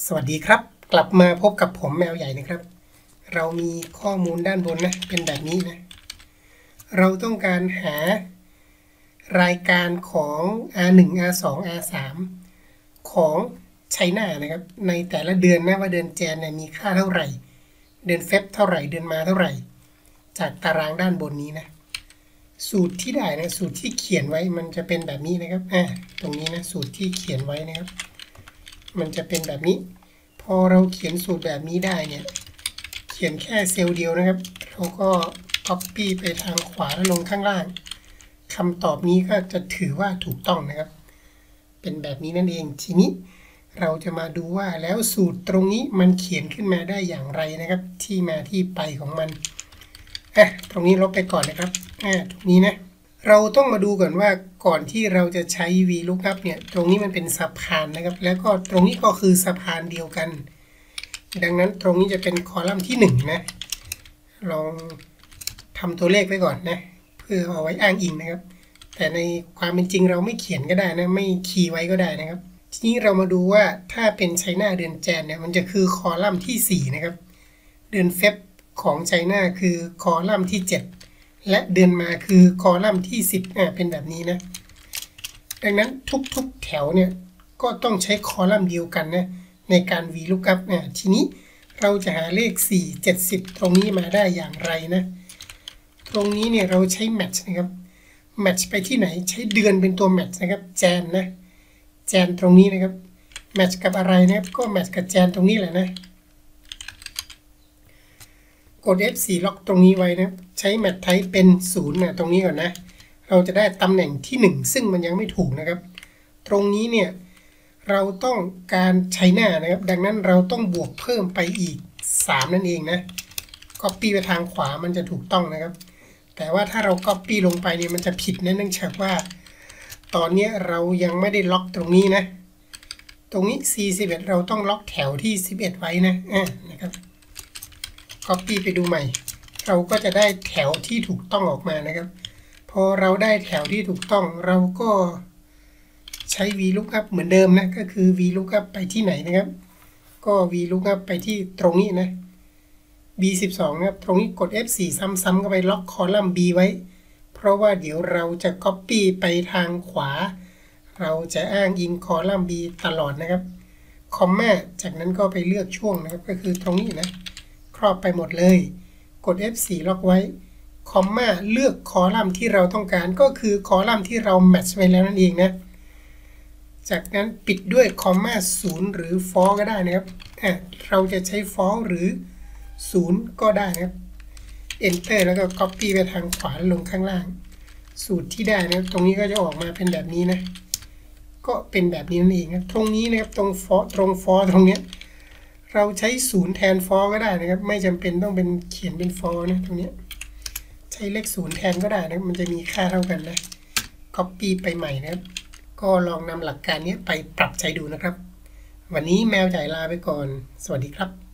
สวัสดีครับกลับมาพบกับผมแมวใหญ่นะครับเรามีข้อมูลด้านบนนะเป็นแบบนี้นะเราต้องการหารายการของ R1 R2 R3 ของไชน่านะครับในแต่ละเดือนนะว่าเดือนแจนเนี่ยมีค่าเท่าไหร่เดือนเฟบเท่าไหร่เดือนมาเท่าไหร่จากตารางด้านบนนี้นะสูตรที่ได้นะสูตรที่เขียนไว้มันจะเป็นแบบนี้นะครับตรงนี้นะสูตรที่เขียนไว้นะครับมันจะเป็นแบบนี้พอเราเขียนสูตรแบบนี้ได้เนี่ยเขียนแค่เซลล์เดียวนะครับเราก็ copy ไปทางขวาแล้วลงข้างล่างคำตอบนี้ก็จะถือว่าถูกต้องนะครับเป็นแบบนี้นั่นเองทีนี้เราจะมาดูว่าแล้วสูตรตรงนี้มันเขียนขึ้นมาได้อย่างไรนะครับที่มาที่ไปของมันตรงนี้ลบไปก่อนนะครับตรงนี้นะเราต้องมาดูก่อนว่าก่อนที่เราจะใช้ VLOOKUP เนี่ยตรงนี้มันเป็นสะพานนะครับแล้วก็ตรงนี้ก็คือสะพานเดียวกันดังนั้นตรงนี้จะเป็นคอลัมน์ที่1นะลองทำตัวเลขไว้ก่อนนะเพื่อเอาไว้อ้างอิงนะครับแต่ในความเป็นจริงเราไม่เขียนก็ได้นะไม่คีย์ไว้ก็ได้นะครับทีนี้เรามาดูว่าถ้าเป็นไชน่าเดือนแจนเนี่ยมันจะคือคอลัมน์ที่4นะครับเดือนเฟบของไชน่าคือคอลัมน์ที่7และเดือนมาคือคอลัมน์ที่10เป็นแบบนี้นะดังนั้นทุกๆแถวเนี่ยก็ต้องใช้คอลัมน์เดียวกันนะในการ VLOOKUP ทีนี้เราจะหาเลข4 70ตรงนี้มาได้อย่างไรนะตรงนี้เนี่ยเราใช้ match นะครับ match ไปที่ไหนใช้เดือนเป็นตัว match นะครับแจนนะแจนตรงนี้นะครับ match กับอะไรนะครับก็ match กับแจนตรงนี้แหละนะกด F4 ล็อกตรงนี้ไว้นะใช้ match type เป็น0นะตรงนี้ก่อนนะเราจะได้ตำแหน่งที่1ซึ่งมันยังไม่ถูกนะครับตรงนี้เนี่ยเราต้องการไชน่านะครับดังนั้นเราต้องบวกเพิ่มไปอีก3นั่นเองนะ copy ไปทางขวามันจะถูกต้องนะครับแต่ว่าถ้าเรา copy ลงไปเนี่ยมันจะผิดนะเนื่องจากว่าตอนนี้เรายังไม่ได้ล็อกตรงนี้นะตรงนี้ C11 เราต้องล็อกแถวที่11ไว้นะนะครับ copy ไปดูใหม่เราก็จะได้แถวที่ถูกต้องออกมานะครับพอเราได้แถวที่ถูกต้องเราก็ใช้ VLOOKUP เหมือนเดิมนะก็คือ VLOOKUP ไปที่ไหนนะครับก็ VLOOKUP ไปที่ตรงนี้นะ B12 นะครับตรงนี้กด F4 ซ้ำๆเข้าไปล็อกคอลัมน์ B ไว้เพราะว่าเดี๋ยวเราจะ copy ไปทางขวาเราจะอ้างอิงคอลัมน์ B ตลอดนะครับคอมมาจากนั้นก็ไปเลือกช่วงนะครับก็คือตรงนี้นะครอบไปหมดเลยกด F4 ล็อกไว้คอมมาเลือกคอลัมน์ที่เราต้องการก็คือคอลัมน์ที่เราแมทช์ไว้แล้วนั่นเองนะจากนั้นปิดด้วยคอมมา0หรือ for ก็ได้นะครับเราจะใช้ for หรือ0ก็ได้นะครับ enter แล้วก็ copy ไปทางขวาลงข้างล่างสูตรที่ได้นะครับตรงนี้ก็จะออกมาเป็นแบบนี้นะก็เป็นแบบนี้นั่นเองนะตรงนี้นะครับตรง for ตรงเนี้ยเราใช้0แทน for ก็ได้นะครับไม่จำเป็นต้องเป็นเขียนเป็น for นะตรงนี้ใช้เลข0แทนก็ได้นะมันจะมีค่าเท่ากันนะ copy ไปใหม่นะครับก็ลองนำหลักการนี้ไปปรับใช้ดูนะครับวันนี้แมวใหญ่ลาไปก่อนสวัสดีครับ